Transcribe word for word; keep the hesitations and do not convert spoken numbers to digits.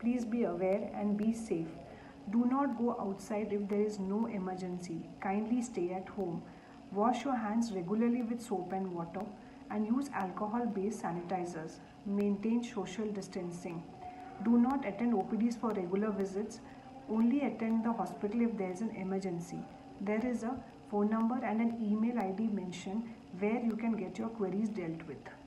Please be aware and be safe. Do not go outside if there is no emergency. Kindly stay at home. Wash your hands regularly with soap and water and use alcohol based sanitizers. Maintain social distancing. Do not attend O P Ds for regular visits. Only attend the hospital if there is an emergency. There is a phone number and an email I D mentioned where you can get your queries dealt with.